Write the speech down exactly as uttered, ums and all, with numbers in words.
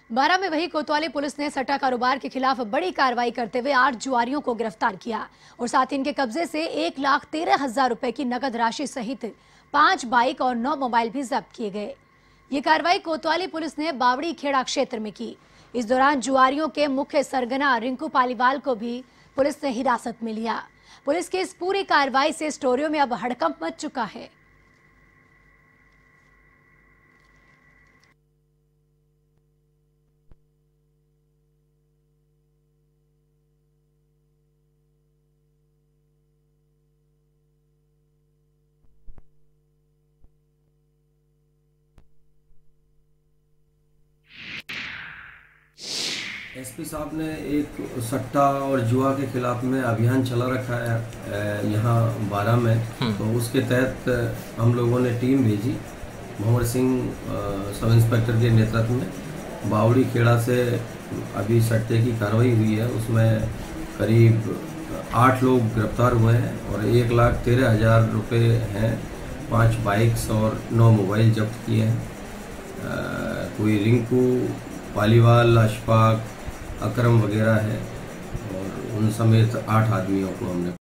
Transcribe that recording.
बारह में वही कोतवाली पुलिस ने सट्टा कारोबार के खिलाफ बड़ी कार्रवाई करते हुए आठ जुआरियों को गिरफ्तार किया और साथ ही इनके कब्जे से एक लाख तेरह हजार रुपए की नकद राशि सहित पांच बाइक और नौ मोबाइल भी जब्त किए गए। ये कार्रवाई कोतवाली पुलिस ने बावड़ी खेड़ा क्षेत्र में की। इस दौरान जुआरियों के मुख्य सरगना रिंकू पालीवाल को भी पुलिस ने हिरासत में लिया। पुलिस की इस पूरी कार्रवाई से स्टोरियो में अब हड़कंप मच चुका है। एसपी साहब ने एक सट्टा और जुआ के खिलाफ में अभियान चला रखा है यहाँ बारह में, तो उसके तहत हम लोगों ने टीम भेजी भंवर सिंह सब इंस्पेक्टर के नेतृत्व में। बावड़ी खेड़ा से अभी सट्टे की कार्रवाई हुई है, उसमें करीब आठ लोग गिरफ्तार हुए हैं और एक लाख तेरह हज़ार रुपये हैं, पांच बाइक्स और नौ मोबाइल जब्त किए हैं। कोई रिंकू पालीवाल, अशफाक, अकरम वगैरह है और उन समेत आठ आदमियों को हमने